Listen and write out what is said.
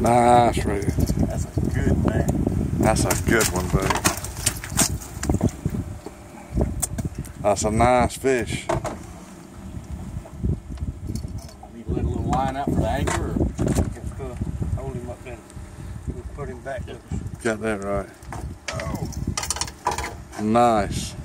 Nice, Red. That's a good man. That's a good one, buddy. That's a nice fish. Need to let a little line out for the anchor, or Just hold him up there. We'll put him back. Got that right. Oh. Nice.